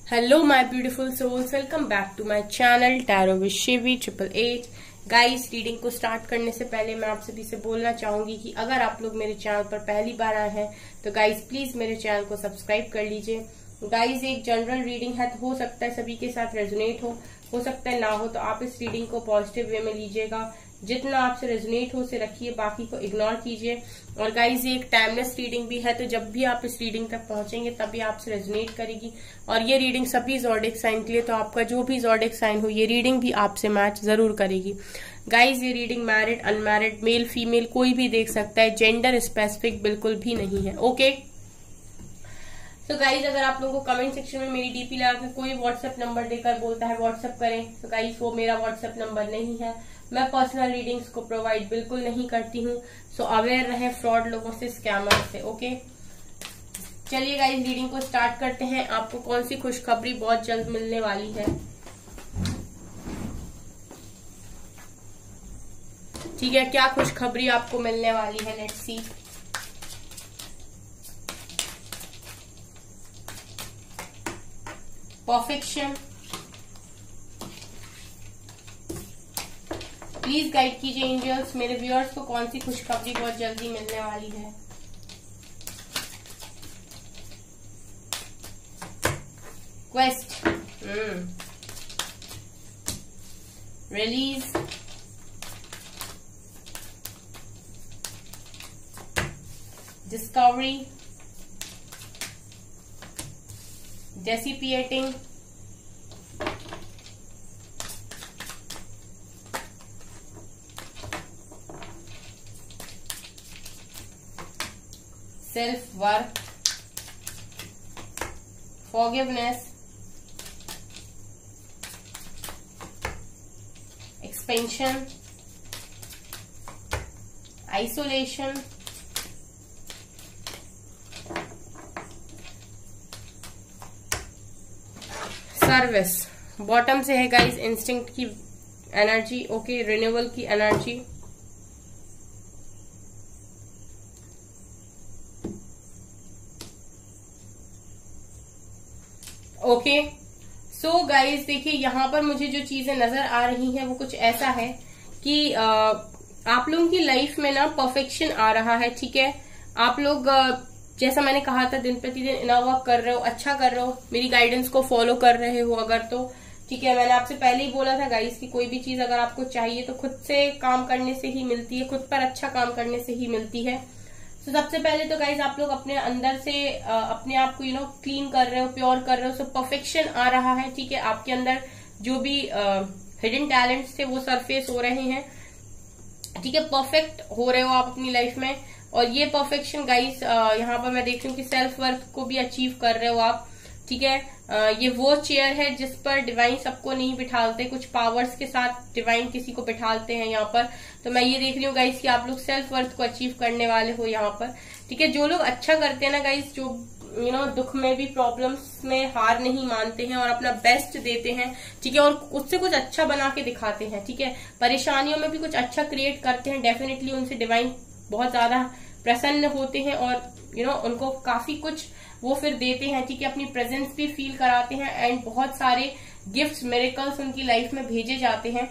Hello my beautiful souls, welcome back to my channel Tarot with Shivi 888। Guys, reading को start करने से पहले मैं आप सभी से बोलना चाहूंगी कि अगर आप लोग मेरे चैनल पर पहली बार आए हैं तो गाइस प्लीज मेरे चैनल को सब्सक्राइब कर लीजिए। गाइस, एक जनरल रीडिंग है तो हो सकता है सभी के साथ रेजोनेट हो सकता है ना हो, तो आप इस रीडिंग को पॉजिटिव वे में लीजिएगा। जितना आपसे रेजोनेट हो उसे रखिए, बाकी को इग्नोर कीजिए। और गाइज, ये एक टाइमलेस रीडिंग भी है, तो जब भी आप इस रीडिंग तक पहुंचेंगे तभी आपसे रेजोनेट करेगी। और ये रीडिंग सभी ज़ोडिएक साइन के लिए, तो आपका जो भी ज़ोडिएक साइन हो ये रीडिंग भी आपसे मैच जरूर करेगी। गाइज, ये reading married unmarried male female कोई भी देख सकता है, जेंडर स्पेसिफिक बिल्कुल भी नहीं है। ओके, तो गाइज, अगर आप लोगों को कमेंट सेक्शन में मेरी डीपी लगा के कोई व्हाट्सएप नंबर देकर बोलता है व्हाट्सएप करें, तो गाइज वो मेरा व्हाट्सएप नंबर नहीं है। मैं पर्सनल रीडिंग्स को प्रोवाइड बिल्कुल नहीं करती हूँ। सो अवेयर रहे फ्रॉड लोगों से, स्कैमर से। ओके, चलिए गाइज, रीडिंग को स्टार्ट करते हैं। आपको कौन सी खुशखबरी बहुत जल्द मिलने वाली है, ठीक है, क्या खुशखबरी आपको मिलने वाली है, let's see. Perfection, please guide कीजिए एंजल्स, मेरे व्यूअर्स को कौन सी खुशखबरी बहुत जल्दी मिलने वाली है। Quest, release, discovery, dissipating, self worth, forgiveness, expansion, isolation, service. Bottom से है गाइस इंस्टिंक्ट की एनर्जी, ओके, रिन्यूअल की एनर्जी, ओके। सो गाइज, देखिए यहाँ पर मुझे जो चीजें नजर आ रही हैं वो कुछ ऐसा है कि आप लोगों की लाइफ में ना परफेक्शन आ रहा है, ठीक है। आप लोग जैसा मैंने कहा था दिन प्रतिदिन इनर वर्क कर रहे हो, अच्छा कर रहे हो, मेरी गाइडेंस को फॉलो कर रहे हो अगर, तो ठीक है। मैंने आपसे पहले ही बोला था गाइज कि कोई भी चीज अगर आपको चाहिए तो खुद से काम करने से ही मिलती है, खुद पर अच्छा काम करने से ही मिलती है। तो सबसे पहले तो गाइज आप लोग अपने अंदर से अपने आप को क्लीन कर रहे हो, प्योर कर रहे हो, सो परफेक्शन आ रहा है, ठीक है। आपके अंदर जो भी हिडन टैलेंट्स थे वो सरफेस हो रहे हैं, ठीक है। परफेक्ट हो रहे हो आप अपनी लाइफ में। और ये परफेक्शन गाइज यहाँ पर मैं देख रही हूँ कि सेल्फ वर्थ को भी अचीव कर रहे हो आप, ठीक है। ये वो चेयर है जिस पर डिवाइन सबको नहीं बिठालते, कुछ पावर्स के साथ डिवाइन किसी को बिठालते हैं यहाँ पर। तो मैं ये देख रही हूँ गाइज कि आप लोग सेल्फ वर्थ को अचीव करने वाले हो यहाँ पर, ठीक है। जो लोग अच्छा करते हैं ना गाइज, जो दुख में भी, प्रॉब्लम्स में हार नहीं मानते हैं और अपना बेस्ट देते हैं, ठीक है, और उससे कुछ अच्छा बना के दिखाते हैं, ठीक है। परेशानियों में भी कुछ अच्छा क्रिएट करते हैं, डेफिनेटली उनसे डिवाइन बहुत ज्यादा प्रसन्न होते हैं और उनको काफी कुछ वो फिर देते हैं, ठीक है। अपनी प्रेजेंस भी फील कराते हैं एंड बहुत सारे गिफ्ट्स, मिरेकल्स उनकी लाइफ में भेजे जाते हैं।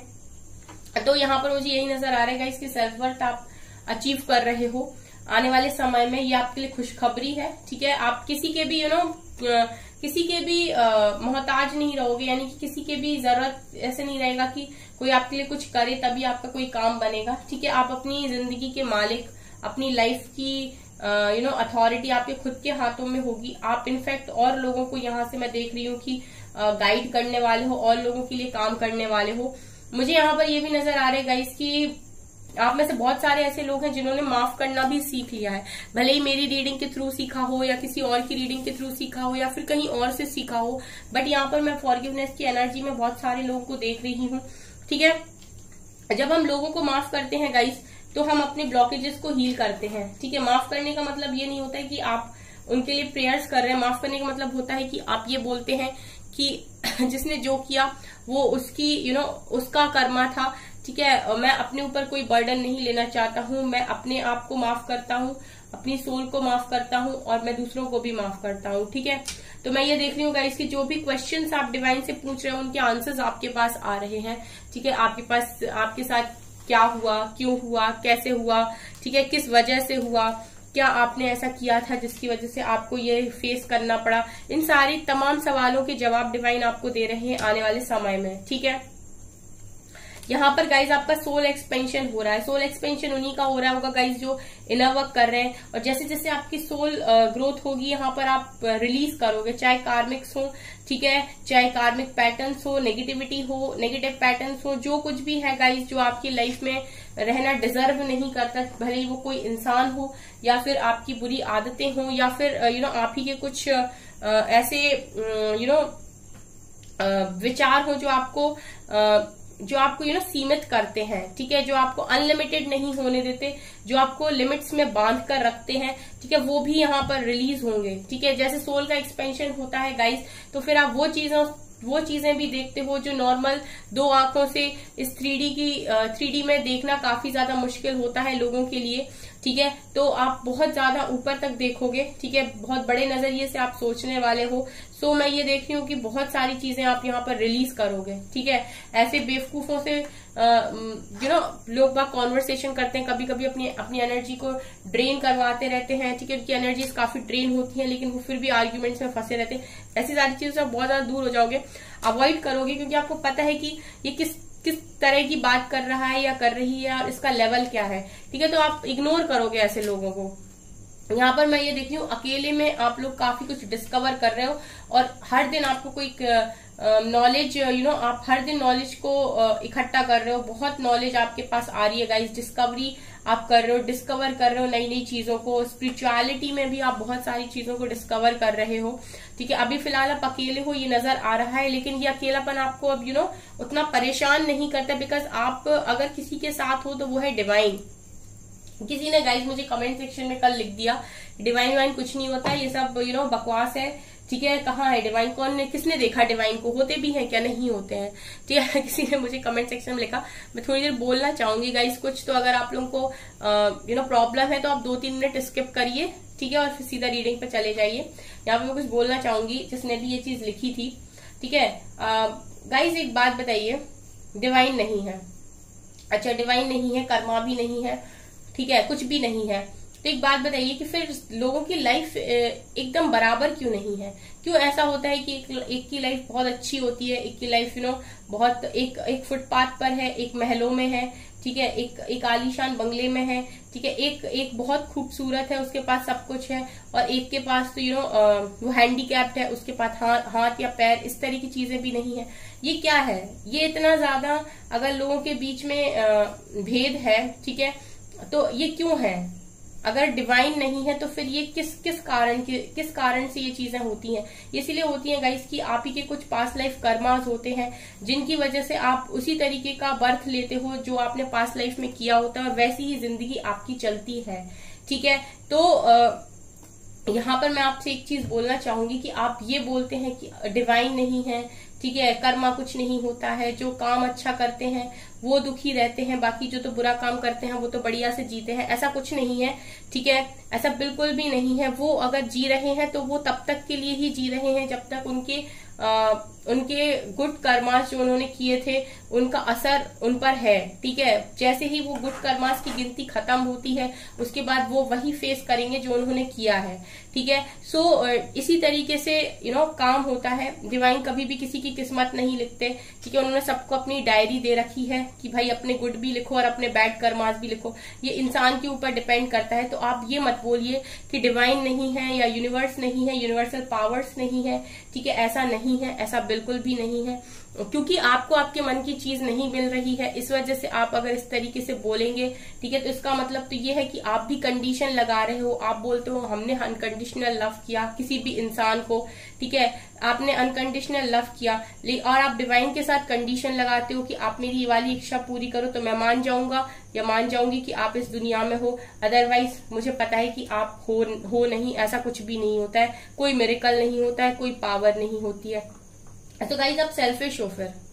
तो यहाँ पर मुझे यही नजर आ रहा है इसकी सेल्फ वर्थ आप अचीव कर रहे हो आने वाले समय में। ये आपके लिए खुशखबरी है, ठीक है। आप किसी के भी किसी के भी मोहताज नहीं रहोगे, यानी कि किसी के भी जरूरत ऐसे नहीं रहेगा कि कोई आपके लिए कुछ करे तभी आपका कोई काम बनेगा, ठीक है। आप अपनी जिंदगी के मालिक, अपनी लाइफ की अथॉरिटी आपके खुद के हाथों में होगी। आप इनफैक्ट और लोगों को यहाँ से मैं देख रही हूँ कि गाइड करने वाले हो, और लोगों के लिए काम करने वाले हो। मुझे यहाँ पर ये भी नजर आ रहा है गाइस कि आप में से बहुत सारे ऐसे लोग हैं जिन्होंने माफ करना भी सीख लिया है, भले ही मेरी रीडिंग के थ्रू सीखा हो या किसी और की रीडिंग के थ्रू सीखा हो या फिर कहीं और से सीखा हो, बट यहाँ पर मैं फॉरगिवनेस की एनर्जी में बहुत सारे लोगों को देख रही हूँ, ठीक है। जब हम लोगों को माफ करते हैं गाइस तो हम अपने ब्लॉकेजेस को हील करते हैं, ठीक है। माफ करने का मतलब ये नहीं होता है कि आप उनके लिए प्रेयर्स कर रहे हैं। माफ करने का मतलब होता है कि आप ये बोलते हैं कि जिसने जो किया वो उसकी उसका कर्मा था, ठीक है। मैं अपने ऊपर कोई बर्डन नहीं लेना चाहता हूँ, मैं अपने आप को माफ करता हूँ, अपनी सोल को माफ करता हूँ और मैं दूसरों को भी माफ करता हूँ। ठीक है, तो मैं ये देख रही हूँ गाइस कि जो भी क्वेश्चंस आप डिवाइन से पूछ रहे हो उनके आंसर्स आपके पास आ रहे हैं। ठीक है, आपके पास आपके साथ क्या हुआ, क्यों हुआ, कैसे हुआ, ठीक है, किस वजह से हुआ, क्या आपने ऐसा किया था जिसकी वजह से आपको ये फेस करना पड़ा, इन सारी तमाम सवालों के जवाब डिवाइन आपको दे रहे हैं आने वाले समय में। ठीक है, यहाँ पर गाइज आपका सोल एक्सपेंशन हो रहा है। सोल एक्सपेंशन उन्हीं का हो रहा होगा गाइज जो इनर वर्क कर रहे हैं, और जैसे जैसे आपकी सोल ग्रोथ होगी यहाँ पर आप रिलीज करोगे, चाहे कार्मिक्स हो, ठीक है, चाहे कार्मिक पैटर्न्स हो, नेगेटिविटी हो, नेगेटिव पैटर्न्स हो, जो कुछ भी है गाइज जो आपकी लाइफ में रहना डिजर्व नहीं करता, भले ही वो कोई इंसान हो या फिर आपकी बुरी आदतें हो या फिर आप ही के कुछ ऐसे विचार हो जो आपको सीमित करते हैं। ठीक है, जो आपको अनलिमिटेड नहीं होने देते, जो आपको लिमिट्स में बांध कर रखते हैं, ठीक है, वो भी यहाँ पर रिलीज होंगे। ठीक है, जैसे सोल का एक्सपेंशन होता है गाइस, तो फिर आप वो चीजें भी देखते हो जो नॉर्मल दो आंखों से इस 3D में देखना काफी ज्यादा मुश्किल होता है लोगों के लिए। ठीक है, तो आप बहुत ज्यादा ऊपर तक देखोगे। ठीक है, बहुत बड़े नजरिए से आप सोचने वाले हो। सो मैं ये देख रही हूँ कि बहुत सारी चीजें आप यहाँ पर रिलीज करोगे। ठीक है, ऐसे बेवकूफों से लोग बाग कॉन्वर्सेशन करते हैं, कभी कभी अपनी एनर्जी को ड्रेन करवाते रहते हैं। ठीक है, उनकी एनर्जीज काफी ड्रेन होती है, लेकिन वो फिर भी आर्ग्यूमेंट्स में फंसे रहते हैं। ऐसी सारी चीजों से आप बहुत ज्यादा दूर हो जाओगे, अवॉइड करोगे, क्योंकि आपको पता है कि ये किस तरह की बात कर रहा है या कर रही है और इसका लेवल क्या है। ठीक है, तो आप इग्नोर करोगे ऐसे लोगों को। यहाँ पर मैं ये देख रही हूँ अकेले में आप लोग काफी कुछ डिस्कवर कर रहे हो, और हर दिन आपको कोई नॉलेज आप हर दिन नॉलेज को इकट्ठा कर रहे हो। बहुत नॉलेज आपके पास आ रही है गाइस, डिस्कवरी आप कर रहे हो, डिस्कवर कर रहे हो नई नई चीजों को। स्पिरिचुअलिटी में भी आप बहुत सारी चीजों को डिस्कवर कर रहे हो। ठीक है, अभी फिलहाल आप अकेले हो ये नजर आ रहा है, लेकिन ये अकेलापन आपको अब उतना परेशान नहीं करता, बिकॉज आप अगर किसी के साथ हो तो वो है डिवाइन। किसी ने गाइस मुझे कमेंट सेक्शन में कल लिख दिया डिवाइन कुछ नहीं होता, ये सब बकवास है। ठीक है, कहाँ है डिवाइन, किसने देखा डिवाइन को, होते भी हैं क्या, नहीं होते हैं। ठीक है, किसी ने मुझे कमेंट सेक्शन में लिखा। मैं थोड़ी देर बोलना चाहूंगी गाइस कुछ, तो अगर आप लोगों को प्रॉब्लम है तो आप 2-3 मिनट स्किप करिए। ठीक है, और फिर सीधा रीडिंग पे चले जाइए। यहाँ पे मैं कुछ बोलना चाहूंगी जिसने भी ये चीज लिखी थी। ठीक है गाइस, एक बात बताइए, डिवाइन नहीं है, अच्छा डिवाइन नहीं है, कर्मा भी नहीं है, ठीक है, कुछ भी नहीं है, तो एक बात बताइए कि फिर लोगों की लाइफ एकदम बराबर क्यों नहीं है? क्यों ऐसा होता है कि एक की लाइफ बहुत अच्छी होती है, एक की लाइफ बहुत एक फुटपाथ पर है, एक महलों में है, ठीक है, एक आलीशान बंगले में है, ठीक है, एक बहुत खूबसूरत है, उसके पास सब कुछ है, और एक के पास तो वो हैंडीकैप्ड है, उसके पास हाथ या पैर, इस तरह की चीजें भी नहीं है। ये क्या है? ये इतना ज्यादा अगर लोगों के बीच में भेद है, ठीक है, तो ये क्यों है? अगर डिवाइन नहीं है तो फिर ये किस कारण से ये चीजें होती हैं? ये इसलिए होती हैं गाइस कि आप ही के कुछ पास्ट लाइफ कर्मास होते हैं, जिनकी वजह से आप उसी तरीके का बर्थ लेते हो जो आपने पास्ट लाइफ में किया होता है, और वैसी ही जिंदगी आपकी चलती है। ठीक है, तो यहाँ पर मैं आपसे एक चीज बोलना चाहूंगी कि आप ये बोलते हैं कि डिवाइन नहीं है, ठीक है, कर्मा कुछ नहीं होता है, जो काम अच्छा करते हैं वो दुखी रहते हैं, बाकी जो तो बुरा काम करते हैं वो तो बढ़िया से जीते हैं। ऐसा कुछ नहीं है, ठीक है, ऐसा बिल्कुल भी नहीं है। वो अगर जी रहे हैं तो वो तब तक के लिए ही जी रहे हैं जब तक उनके गुड कर्मास जो उन्होंने किए थे उनका असर उन पर है। ठीक है, जैसे ही वो गुड कर्मास की गिनती खत्म होती है उसके बाद वो वही फेस करेंगे जो उन्होंने किया है। ठीक है, सो इसी तरीके से काम होता है। डिवाइन कभी भी किसी की किस्मत नहीं लिखते। ठीक है, उन्होंने सबको अपनी डायरी दे रखी है कि भाई अपने गुड भी लिखो और अपने बैड कर्मास भी लिखो। ये इंसान के ऊपर डिपेंड करता है। तो आप ये मत बोलिए कि डिवाइन नहीं है या यूनिवर्स नहीं है, यूनिवर्सल पावर्स नहीं है। ठीक है, ऐसा नहीं है, ऐसा बिल्कुल भी नहीं है, क्योंकि आपको आपके मन की चीज नहीं मिल रही है, इस वजह से आप अगर इस तरीके से बोलेंगे, ठीक है, तो इसका मतलब तो ये है कि आप भी कंडीशन लगा रहे हो। आप बोलते हो हमने अनकंडीशनल लव किया किसी भी इंसान को, ठीक है, आपने अनकंडीशनल लव किया, और आप डिवाइन के साथ कंडीशन लगाते हो कि आप मेरी ये वाली इच्छा पूरी करो तो मैं मान जाऊंगा या मान जाऊंगी कि आप इस दुनिया में हो, अदरवाइज मुझे पता है कि आप हो नहीं। ऐसा कुछ भी नहीं होता है, कोई मिरेकल नहीं होता है, कोई पावर नहीं होती है। तो गाइस आप सेल्फिश हो फिर,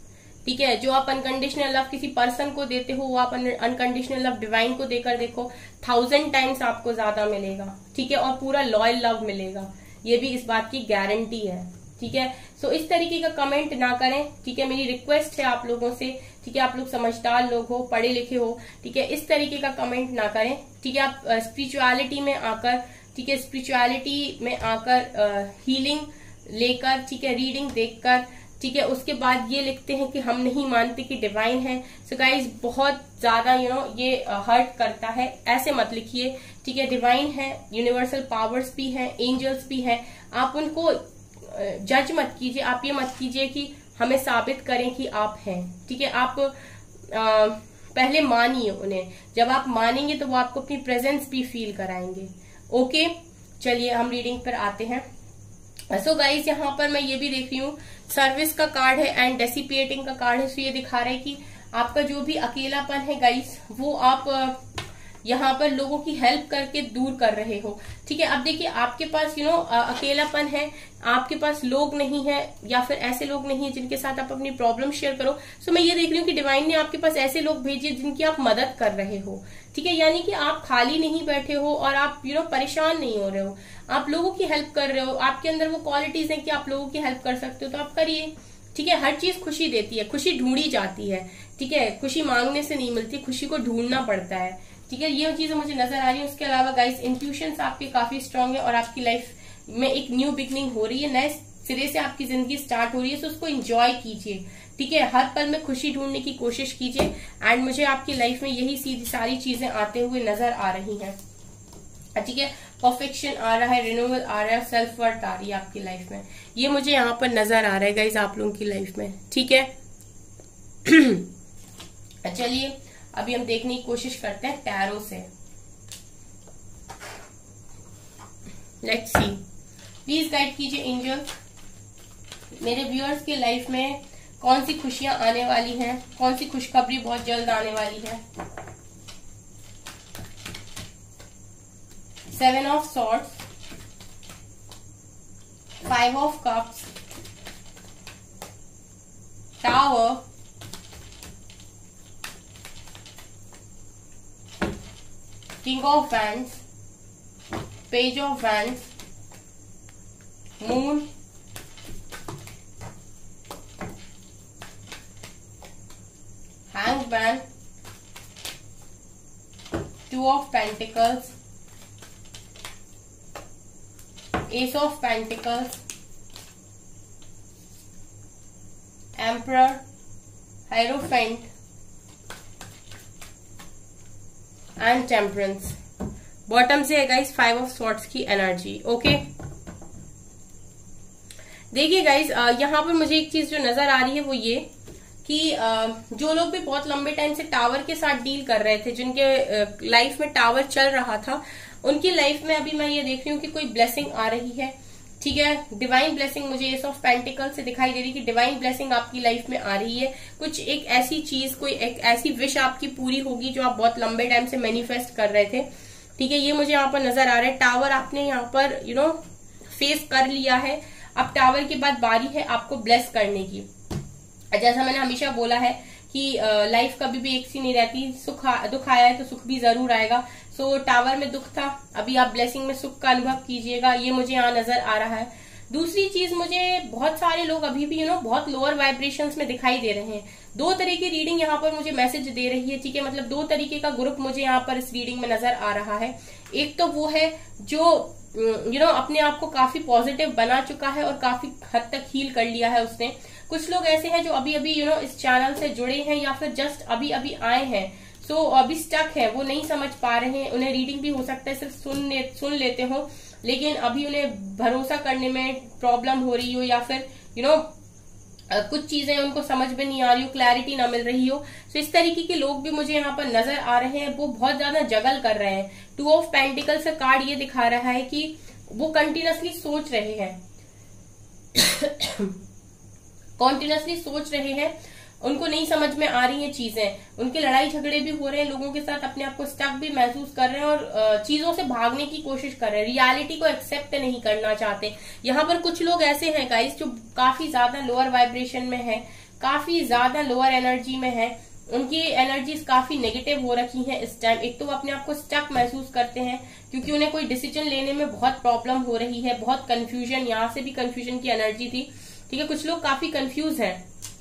ठीक है। जो आप अनकंडीशनल लव किसी पर्सन को देते हो वो आप अनकंडीशनल लव डिवाइन को देकर देखो, 1000 टाइम्स आपको ज्यादा मिलेगा, ठीक है, और पूरा लॉयल लव मिलेगा, ये भी इस बात की गारंटी है, ठीक है। सो इस तरीके का कमेंट ना करें, ठीक है, मेरी रिक्वेस्ट है आप लोगों से, ठीक है, आप लोग समझदार लोग हो, पढ़े लिखे हो, ठीक है, इस तरीके का कमेंट ना करें, ठीक है। आप स्पिरिचुअलिटी में आकर, ठीक है, स्पिरिचुअलिटी में आकर हीलिंग लेकर, ठीक है, रीडिंग देखकर, ठीक है, उसके बाद ये लिखते हैं कि हम नहीं मानते कि डिवाइन है। सो गाइज बहुत ज्यादा ये हर्ट करता है, ऐसे मत लिखिए, ठीक है। डिवाइन है, यूनिवर्सल पावर्स भी हैं, एंजल्स भी हैं, आप उनको जज मत कीजिए, आप ये मत कीजिए कि हमें साबित करें कि आप हैं, ठीक है। आप पहले मानिए उन्हें, जब आप मानेंगे तो वो आपको अपनी प्रेजेंस भी फील कराएंगे। ओके, चलिए हम रीडिंग पर आते हैं। सो गाइस यहाँ पर मैं ये भी देख रही हूँ, सर्विस का कार्ड है एंड डेसिपिएटिंग का कार्ड है। सो ये दिखा रहा है कि आपका जो भी अकेलापन है गाइस, वो आप यहाँ पर लोगों की हेल्प करके दूर कर रहे हो, ठीक है। अब देखिए आपके पास अकेलापन है, आपके पास लोग नहीं है, या फिर ऐसे लोग नहीं है जिनके साथ आप अपनी प्रॉब्लम शेयर करो। सो मैं ये देख रही हूँ कि डिवाइन ने आपके पास ऐसे लोग भेजे जिनकी आप मदद कर रहे हो, ठीक है। यानी कि आप खाली नहीं बैठे हो और आप परेशान नहीं हो रहे हो, आप लोगों की हेल्प कर रहे हो, आपके अंदर वो क्वालिटीज है कि आप लोगों की हेल्प कर सकते हो, तो आप करिए, ठीक है। हर चीज खुशी देती है, खुशी ढूंढी जाती है, ठीक है, खुशी मांगने से नहीं मिलती, खुशी को ढूंढना पड़ता है, ठीक है। ये चीजें मुझे नजर आ रही है। उसके अलावा गाइस इंट्यूशंस आपके काफी स्ट्रांग है और आपकी लाइफ में एक न्यू बिगनिंग हो रही है, नए सिरे से आपकी जिंदगी स्टार्ट हो रही है। तो उसको एंजॉय कीजिए, ठीक है, हर पल में खुशी ढूंढने की कोशिश कीजिए। एंड मुझे आपकी लाइफ में यही सीधी सारी चीजें आते हुए नजर आ रही हैं, ठीक है। परफेक्शन आ रहा है, रिन्यूअल आ रहा है, सेल्फ वर्थ आ रही है आपकी लाइफ में, ये मुझे यहाँ पर नजर आ रहा है गाइज आप लोगों की लाइफ में, ठीक है। चलिए अभी हम देखने की कोशिश करते हैं टैरो से। लेट्स सी, प्लीज गाइड कीजिए एंजल, मेरे व्यूअर्स के लाइफ में कौन सी खुशियां आने वाली हैं, कौन सी खुशखबरी बहुत जल्द आने वाली है। 7 of swords, 5 of cups, tower, king of wands, page of wands, moon, hangman, 2 of pentacles, ace of pentacles, emperor, hierophant and temperance. Bottom से है गाइस 5 ऑफ स्वॉर्ड्स की एनर्जी। ओके, देखिए गाइस यहाँ पर मुझे एक चीज जो नजर आ रही है वो ये कि जो लोग भी बहुत लंबे टाइम से टावर के साथ डील कर रहे थे, जिनके लाइफ में टावर चल रहा था, उनकी लाइफ में अभी मैं ये देख रही हूँ कि कोई ब्लेसिंग आ रही है, ठीक है। डिवाइन ब्लेसिंग मुझे एस ऑफ पेंटिकल से दिखाई दे रही है कि डिवाइन ब्लेसिंग आपकी लाइफ में आ रही है। कुछ एक ऐसी चीज, कोई एक ऐसी विश आपकी पूरी होगी जो आप बहुत लंबे टाइम से मैनिफेस्ट कर रहे थे, ठीक है। ये मुझे यहाँ पर नजर आ रहा है। टावर आपने यहाँ पर फेस कर लिया है, अब टावर के बाद बारी है आपको ब्लेस करने की। जैसा मैंने हमेशा बोला है कि लाइफ कभी भी एक सी नहीं रहती, दुख आया है तो सुख भी जरूर आएगा। सो टावर में दुख था, अभी आप ब्लेसिंग में सुख का अनुभव कीजिएगा, ये मुझे यहाँ नजर आ रहा है। दूसरी चीज, मुझे बहुत सारे लोग अभी भी बहुत लोअर वाइब्रेशंस में दिखाई दे रहे हैं। 2 तरह की रीडिंग यहाँ पर मुझे मैसेज दे रही है, ठीक है, मतलब 2 तरीके का ग्रुप मुझे यहाँ पर इस रीडिंग में नजर आ रहा है। एक तो वो है जो अपने आप को काफी पॉजिटिव बना चुका है और काफी हद तक हील कर लिया है उसने। कुछ लोग ऐसे हैं जो अभी अभी इस चैनल से जुड़े हैं या फिर जस्ट अभी अभी आए हैं, सो अभी स्टक है, वो नहीं समझ पा रहे हैं। उन्हें रीडिंग भी हो सकता है सिर्फ सुन लेते हो, लेकिन अभी उन्हें भरोसा करने में प्रॉब्लम हो रही हो, या फिर कुछ चीजें उनको समझ में नहीं आ रही हो, क्लैरिटी ना मिल रही हो। तो इस तरीके के लोग भी मुझे यहाँ पर नजर आ रहे हैं, वो बहुत ज्यादा जगल कर रहे हैं। 2 ऑफ पेंटिकल्स का कार्ड ये दिखा रहा है कि वो कंटिन्यूसली सोच रहे हैं कॉन्टिन्यूसली सोच रहे हैं, उनको नहीं समझ में आ रही हैं चीजें, उनके लड़ाई झगड़े भी हो रहे हैं, लोगों के साथ अपने आप को स्टक भी महसूस कर रहे हैं और चीजों से भागने की कोशिश कर रहे हैं, रियलिटी को एक्सेप्ट नहीं करना चाहते। यहाँ पर कुछ लोग ऐसे हैं गाइस जो काफी ज्यादा लोअर वाइब्रेशन में है, काफी ज्यादा लोअर एनर्जी में है, उनकी एनर्जीज काफी नेगेटिव हो रखी हैं इस टाइम। एक तो वो अपने आप को स्टक महसूस करते हैं क्योंकि उन्हें कोई डिसीजन लेने में बहुत प्रॉब्लम हो रही है, बहुत कंफ्यूजन, यहाँ से भी कंफ्यूजन की एनर्जी थी, ठीक है, कुछ लोग काफी कंफ्यूज हैं।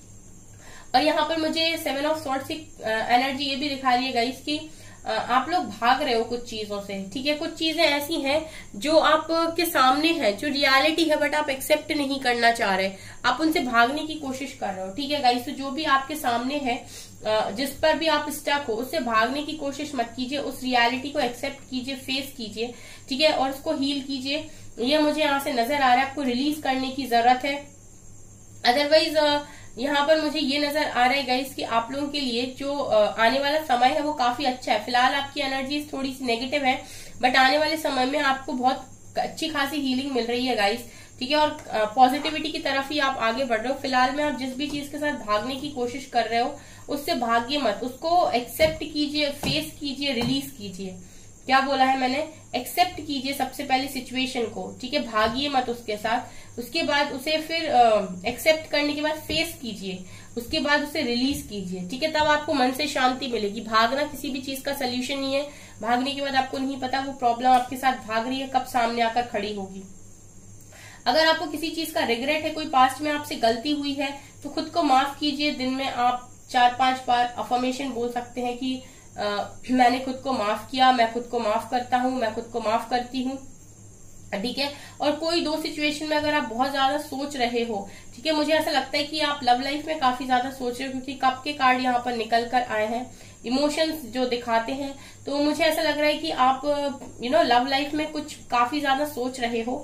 और यहाँ पर मुझे 7 ऑफ सॉर्ड्स की एनर्जी ये भी दिखा रही है गाइस कि आप लोग भाग रहे हो कुछ चीजों से, ठीक है, कुछ चीजें ऐसी हैं जो आपके सामने है, जो रियलिटी है, बट आप एक्सेप्ट नहीं करना चाह रहे, आप उनसे भागने की कोशिश कर रहे हो, ठीक है गाइस। तो जो भी आपके सामने है, जिस पर भी आप स्टक हो, उससे भागने की कोशिश मत कीजिए, उस रियलिटी को एक्सेप्ट कीजिए, फेस कीजिए, ठीक है, और उसको हील कीजिए। ये मुझे यहाँ से नजर आ रहा है, आपको रिलीज करने की जरूरत है। अदरवाइज यहाँ पर मुझे ये नजर आ रहा है गाइस कि आप लोगों के लिए जो आने वाला समय है वो काफी अच्छा है। फिलहाल आपकी एनर्जी थोड़ी सी नेगेटिव है, बट आने वाले समय में आपको बहुत अच्छी खासी हीलिंग मिल रही है गाइस, ठीक है, और पॉजिटिविटी की तरफ ही आप आगे बढ़ रहे हो। फिलहाल में आप जिस भी चीज के साथ भागने की कोशिश कर रहे हो उससे भागिए मत, उसको एक्सेप्ट कीजिए, फेस कीजिए, रिलीज कीजिए। क्या बोला है मैंने? एक्सेप्ट कीजिए सबसे पहले सिचुएशन को, ठीक है, भागिए मत उसके साथ, उसके बाद उसे फिर एक्सेप्ट करने के बाद फेस कीजिए, उसके बाद उसे रिलीज कीजिए, ठीक है, तब आपको मन से शांति मिलेगी। भागना किसी भी चीज का सोल्यूशन नहीं है, भागने के बाद आपको नहीं पता वो प्रॉब्लम आपके साथ भाग रही है कब सामने आकर खड़ी होगी। अगर आपको किसी चीज का रिग्रेट है, कोई पास्ट में आपसे गलती हुई है, तो खुद को माफ कीजिए। दिन में आप 4-5 बार अफर्मेशन बोल सकते हैं कि मैंने खुद को माफ किया, मैं खुद को माफ करता हूँ, मैं खुद को माफ करती हूँ, ठीक है। और कोई दो सिचुएशन में अगर आप बहुत ज्यादा सोच रहे हो, ठीक है, मुझे ऐसा लगता है कि आप लव लाइफ में काफी ज्यादा सोच रहे हो, क्योंकि कप के कार्ड यहाँ पर निकल कर आए हैं, इमोशंस जो दिखाते हैं, तो मुझे ऐसा लग रहा है कि आप लव लाइफ में कुछ काफी ज्यादा सोच रहे हो,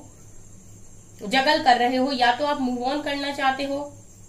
जगल कर रहे हो, या तो आप मूव ऑन करना चाहते हो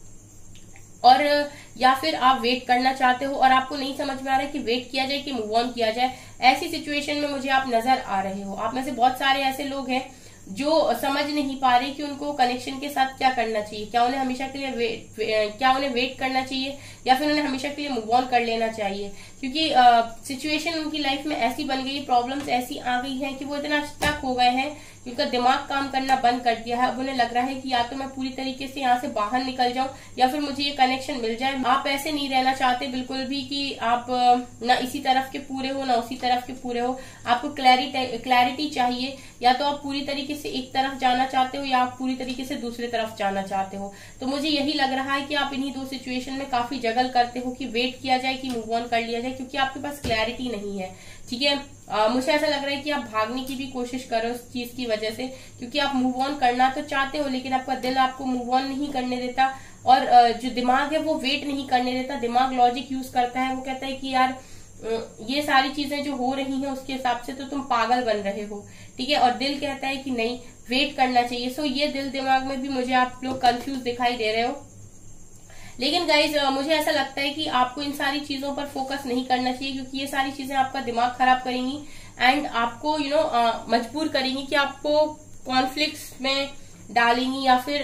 और या फिर आप वेट करना चाहते हो, और आपको नहीं समझ में आ रहा है कि वेट किया जाए कि मूव ऑन किया जाए। ऐसी सिचुएशन में मुझे आप नजर आ रहे हो। आप में से बहुत सारे ऐसे लोग हैं जो समझ नहीं पा रहे कि उनको कनेक्शन के साथ क्या करना चाहिए, क्या उन्हें हमेशा के लिए क्या उन्हें वेट करना चाहिए या फिर उन्हें हमेशा के लिए मूव ऑन कर लेना चाहिए, क्योंकि सिचुएशन उनकी लाइफ में ऐसी बन गई, प्रॉब्लम्स ऐसी आ गई हैं कि वो इतना स्टक हो गए हैं, उनका दिमाग काम करना बंद कर दिया है। अब उन्हें लग रहा है कि या तो मैं पूरी तरीके से यहाँ से बाहर निकल जाऊं या फिर मुझे ये कनेक्शन मिल जाए। आप ऐसे नहीं रहना चाहते बिल्कुल भी कि आप ना इसी तरफ के पूरे हो ना उसी तरफ के पूरे हो। आपको क्लैरिटी चाहिए, या तो आप पूरी तरीके से एक तरफ जाना चाहते हो या आप पूरी तरीके से दूसरी तरफ जाना चाहते हो। तो मुझे यही लग रहा है कि आप इन्हीं दो सिचुएशन में काफी जगल करते हो कि वेट किया जाए कि मूव ऑन कर लिया जाए, क्योंकि आपके पास क्लैरिटी नहीं है, ठीक है। मुझे ऐसा लग रहा है कि आप भागने की भी कोशिश करो उस चीज की वजह से, क्योंकि आप मूव ऑन करना तो चाहते हो, लेकिन आपका दिल आपको मूव ऑन नहीं करने देता, और जो दिमाग है वो वेट नहीं करने देता। दिमाग लॉजिक यूज करता है, वो कहता है कि यार ये सारी चीजें जो हो रही हैं उसके हिसाब से तो तुम पागल बन रहे हो, ठीक है, और दिल कहता है कि नहीं, वेट करना चाहिए। सो ये दिल दिमाग में भी मुझे आप लोग कंफ्यूज दिखाई दे रहे हो। लेकिन गाइज मुझे ऐसा लगता है कि आपको इन सारी चीजों पर फोकस नहीं करना चाहिए, क्योंकि ये सारी चीजें आपका दिमाग खराब करेंगी एंड आपको मजबूर करेंगी कि आपको कॉन्फ्लिक्ट्स में डालेंगी, या फिर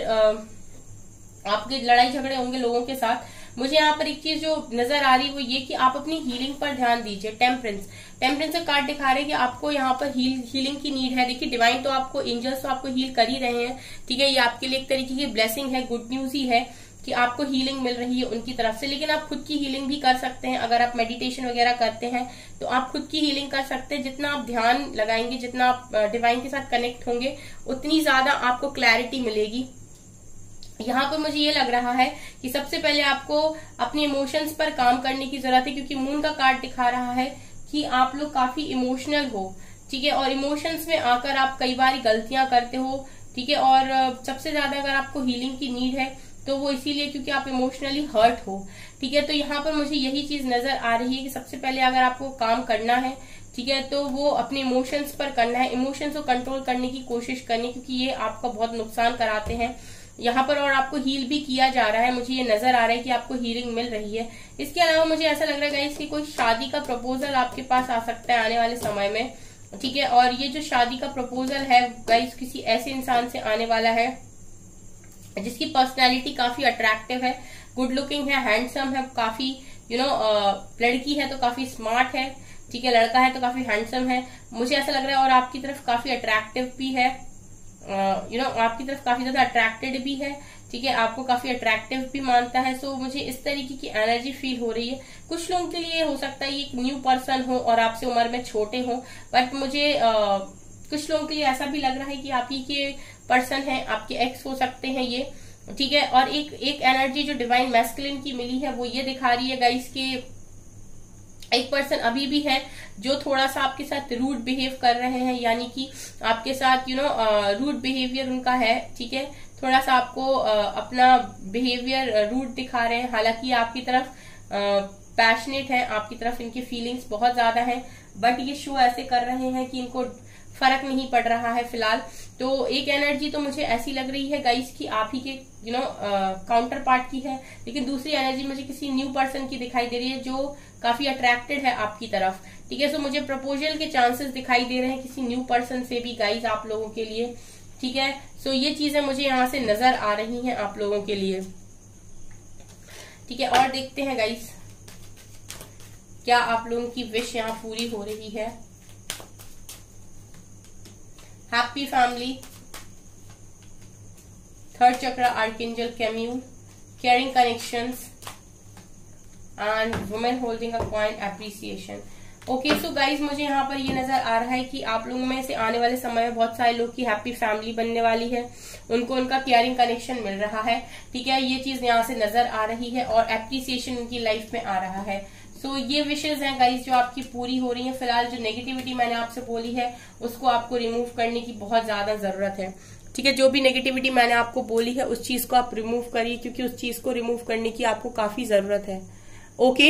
आपके लड़ाई झगड़े होंगे लोगों के साथ। मुझे यहाँ पर एक चीज जो नजर आ रही है वो ये कि आप अपनी हीलिंग पर ध्यान दीजिए। टेम्परेंस का कार्ड दिखा रहे हैं कि आपको यहाँ पर हीलिंग की नीड है। देखिए, डिवाइन तो आपको, एंजल्स तो आपको हील कर ही रहे हैं, ठीक है, ये आपके लिए एक तरीके की ब्लेसिंग है, गुड न्यूज ही है कि आपको हीलिंग मिल रही है उनकी तरफ से। लेकिन आप खुद की हीलिंग भी कर सकते हैं। अगर आप मेडिटेशन वगैरह करते हैं तो आप खुद की हीलिंग कर सकते हैं। जितना आप ध्यान लगाएंगे, जितना आप डिवाइन के साथ कनेक्ट होंगे, उतनी ज्यादा आपको क्लैरिटी मिलेगी। यहाँ पर मुझे ये लग रहा है कि सबसे पहले आपको अपने इमोशंस पर काम करने की जरूरत है, क्योंकि मून का कार्ड दिखा रहा है कि आप लोग काफी इमोशनल हो, ठीक है, और इमोशंस में आकर आप कई बार गलतियां करते हो, ठीक है, और सबसे ज्यादा अगर आपको हीलिंग की नीड है तो वो इसीलिए क्योंकि आप इमोशनली हर्ट हो, ठीक है। तो यहाँ पर मुझे यही चीज नजर आ रही है कि सबसे पहले अगर आपको काम करना है, ठीक है, तो वो अपने इमोशंस पर करना है, इमोशंस को कंट्रोल करने की कोशिश करनी, क्योंकि ये आपका बहुत नुकसान कराते हैं यहाँ पर। और आपको हील भी किया जा रहा है, मुझे ये नजर आ रहा है कि आपको हीलिंग मिल रही है। इसके अलावा मुझे ऐसा लग रहा है गाइस कि कोई शादी का प्रपोजल आपके पास आ सकता है आने वाले समय में, ठीक है। और ये जो शादी का प्रपोजल है गाइस, किसी ऐसे इंसान से आने वाला है जिसकी पर्सनैलिटी काफी अट्रैक्टिव है, गुड लुकिंग है, हैंडसम है, काफी लड़की है तो काफी स्मार्ट है, ठीक है, लड़का है तो काफी हैंडसम है, मुझे ऐसा लग रहा है। और आपकी तरफ काफी अट्रैक्टिव भी है, आपकी तरफ काफी ज्यादा अट्रैक्टेड भी है, ठीक है, आपको काफी अट्रैक्टिव भी मानता है। सो मुझे इस तरीके की एनर्जी फील हो रही है। कुछ लोगों के लिए हो सकता है ये एक न्यू पर्सन हो और आपसे उम्र में छोटे हो, बट मुझे कुछ लोगों के लिए ऐसा भी लग रहा है कि आप ही के पर्सन है, आपके एक्स हो सकते हैं ये, ठीक है। और एक एनर्जी जो डिवाइन मैस्कुलिन की मिली है वो ये दिखा रही है गाइस कि एक पर्सन अभी भी है जो थोड़ा सा आपके साथ रूड बिहेव कर रहे हैं, यानी कि आपके साथ रूड बिहेवियर उनका है, ठीक है। थोड़ा सा आपको अपना बिहेवियर रूड दिखा रहे हैं, हालांकि आपकी तरफ पैशनेट है, आपकी तरफ इनकी फीलिंग्स बहुत ज्यादा है, बट ये शो ऐसे कर रहे हैं कि इनको फर्क नहीं पड़ रहा है फिलहाल। तो एक एनर्जी तो मुझे ऐसी लग रही है गाइस कि आप ही के काउंटर पार्ट की है, लेकिन दूसरी एनर्जी मुझे किसी न्यू पर्सन की दिखाई दे रही है जो काफी अट्रैक्टेड है आपकी तरफ, ठीक है। सो मुझे प्रपोजल के चांसेस दिखाई दे रहे हैं किसी न्यू पर्सन से भी गाइस आप लोगों के लिए, ठीक है। सो ये चीजें मुझे यहाँ से नजर आ रही हैं आप लोगों के लिए, ठीक है। और देखते हैं गाइस क्या आप लोगों की विश यहाँ पूरी हो रही है। Happy family, third chakra archangel Camael, caring connections and women holding a coin, appreciation. Okay, so guys मुझे यहाँ पर ये नजर आ रहा है कि आप लोगों में से आने वाले समय में बहुत सारे लोग की हैप्पी फैमिली बनने वाली है, उनको उनका केयरिंग कनेक्शन मिल रहा है, ठीक है। ये चीज यहाँ से नजर आ रही है और एप्रिसिएशन उनकी लाइफ में आ रहा है। सो ये विशेष हैं गाइस जो आपकी पूरी हो रही है। फिलहाल जो नेगेटिविटी मैंने आपसे बोली है उसको आपको रिमूव करने की बहुत ज्यादा जरूरत है, ठीक है। जो भी नेगेटिविटी मैंने आपको बोली है उस चीज को आप रिमूव करिए, क्योंकि उस चीज को रिमूव करने की आपको काफी जरूरत है। ओके,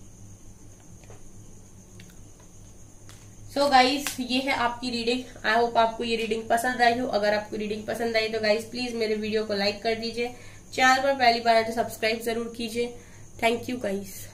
सो गाइस ये है आपकी रीडिंग। आई होप आपको ये रीडिंग पसंद आई हो। अगर आपको रीडिंग पसंद आई तो गाइस प्लीज मेरे वीडियो को लाइक कर दीजिए, चैनल पर पहली बार है तो सब्सक्राइब जरूर कीजिए। Thank you guys.